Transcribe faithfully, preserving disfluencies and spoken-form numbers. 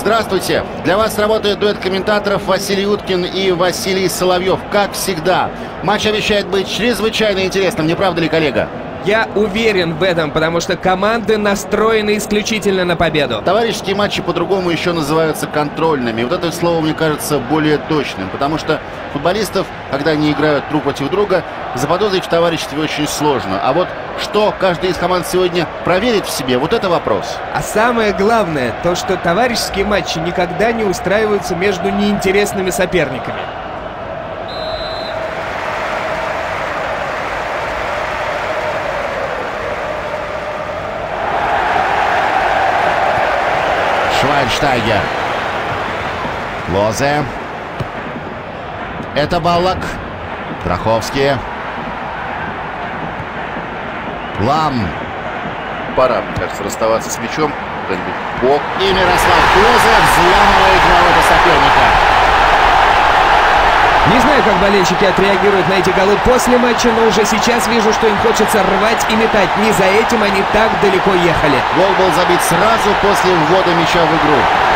Здравствуйте! Для вас работает дуэт комментаторов Василий Уткин и Василий Соловьев. Как всегда, матч обещает быть чрезвычайно интересным, не правда ли, коллега? Я уверен в этом, потому что команды настроены исключительно на победу. Товарищеские матчи по-другому еще называются контрольными. Вот это слово, мне кажется, более точным, потому что футболистов, когда они играют друг против друга, заподозрить в товариществе очень сложно. А вот что каждый из команд сегодня проверит в себе, вот это вопрос. А самое главное, то, что товарищеские матчи никогда не устраиваются между неинтересными соперниками. Швайнштайгер. Лозе. Это Баллак. Траховский. Лам. Пора, мне кажется, расставаться с мячом. Бок. И Мирослав Клозе взламывает ворота соперника. Не знаю, как болельщики отреагируют на эти голы после матча, но уже сейчас вижу, что им хочется рвать и метать. Не за этим они так далеко ехали. Гол был забит сразу после ввода мяча в игру.